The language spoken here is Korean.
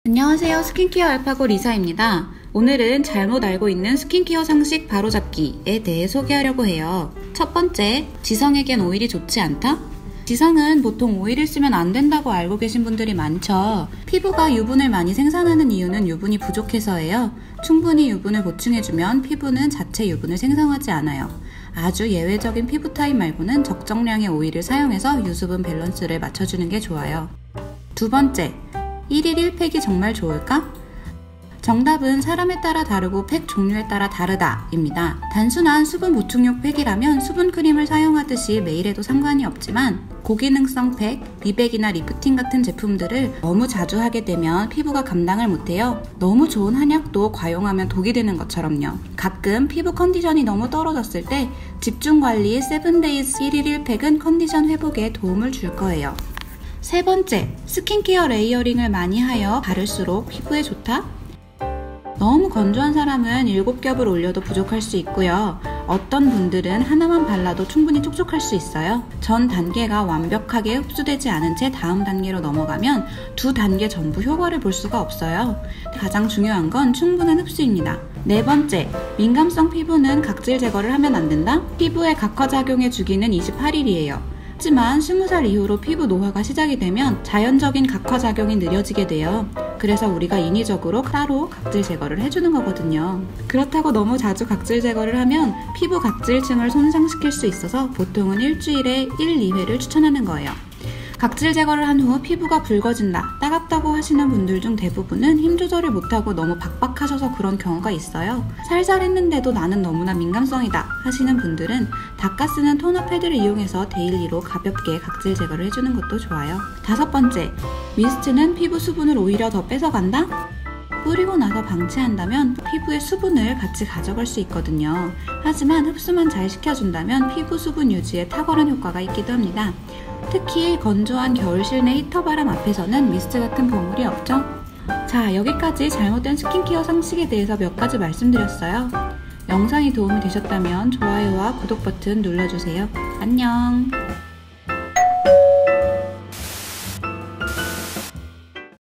안녕하세요. 스킨케어 알파고 리사입니다. 오늘은 잘못 알고 있는 스킨케어 상식 바로잡기에 대해 소개하려고 해요. 첫 번째, 지성에겐 오일이 좋지 않다? 지성은 보통 오일을 쓰면 안 된다고 알고 계신 분들이 많죠. 피부가 유분을 많이 생산하는 이유는 유분이 부족해서예요. 충분히 유분을 보충해주면 피부는 자체 유분을 생성하지 않아요. 아주 예외적인 피부 타입 말고는 적정량의 오일을 사용해서 유수분 밸런스를 맞춰주는 게 좋아요. 두 번째, 1일 1팩이 정말 좋을까? 정답은 사람에 따라 다르고 팩 종류에 따라 다르다 입니다. 단순한 수분 보충용 팩이라면 수분 크림을 사용하듯이 매일 해도 상관이 없지만 고기능성 팩, 미백이나 리프팅 같은 제품들을 너무 자주 하게 되면 피부가 감당을 못해요. 너무 좋은 한약도 과용하면 독이 되는 것처럼요. 가끔 피부 컨디션이 너무 떨어졌을 때 집중관리 7days 1일 1팩은 컨디션 회복에 도움을 줄 거예요. 세 번째, 스킨케어 레이어링을 많이 하여 바를수록 피부에 좋다? 너무 건조한 사람은 7겹을 올려도 부족할 수 있고요. 어떤 분들은 하나만 발라도 충분히 촉촉할 수 있어요. 전 단계가 완벽하게 흡수되지 않은 채 다음 단계로 넘어가면 두 단계 전부 효과를 볼 수가 없어요. 가장 중요한 건 충분한 흡수입니다. 네 번째, 민감성 피부는 각질 제거를 하면 안 된다? 피부에 각화작용의 주기는 28일이에요. 하지만 20살 이후로 피부 노화가 시작이 되면 자연적인 각화작용이 느려지게 돼요. 그래서 우리가 인위적으로 따로 각질 제거를 해주는 거거든요. 그렇다고 너무 자주 각질 제거를 하면 피부 각질층을 손상시킬 수 있어서 보통은 일주일에 1, 2회를 추천하는 거예요. 각질 제거를 한 후 피부가 붉어진다, 따갑다고 하시는 분들 중 대부분은 힘 조절을 못하고 너무 박박하셔서 그런 경우가 있어요. 살살 했는데도 나는 너무나 민감성이다 하시는 분들은 닦아 쓰는 토너 패드를 이용해서 데일리로 가볍게 각질 제거를 해주는 것도 좋아요. 다섯 번째, 미스트는 피부 수분을 오히려 더 뺏어간다? 뿌리고 나서 방치한다면 피부의 수분을 같이 가져갈 수 있거든요. 하지만 흡수만 잘 시켜준다면 피부 수분 유지에 탁월한 효과가 있기도 합니다. 특히 건조한 겨울 실내 히터 바람 앞에서는 미스트 같은 보물이 없죠? 자, 여기까지 잘못된 스킨케어 상식에 대해서 몇 가지 말씀드렸어요. 영상이 도움이 되셨다면 좋아요와 구독 버튼 눌러주세요. 안녕!